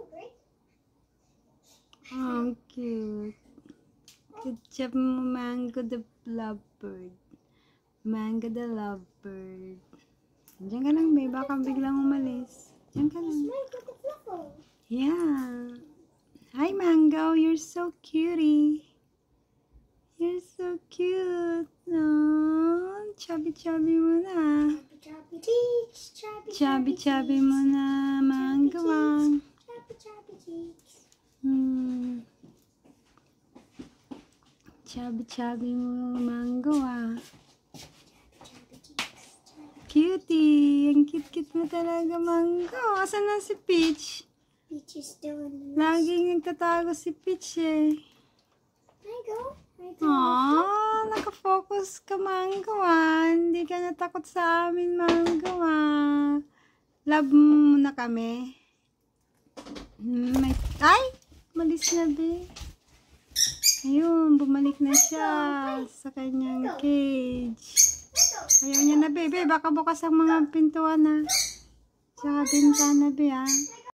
Oh, cute. Good job, Mango the lovebird. Mango the lovebird. Diyan ka lang, babe. Baka biglang umalis. Diyan ka lang. Yeah. Hi, Mango. You're so cutie. You're so cute. No, chubby mo na. Chubby mo na, Mango. Chubby mo, Mango. Cutie. Ang cute mo talaga, Mango. Asan na si Peach? Peach is doing Laging nagtatago si Peach eh. Aww, nakafocus ka, Mango. Hindi ka natakot sa amin, Mango. Love mo na kami. Ay! Malis na, be. Ayun, bumalik na siya sa kanyang cage. Ayaw niya na, be. Baka bukas ang mga pintuan, ha. Tsaka bintana, be, ha.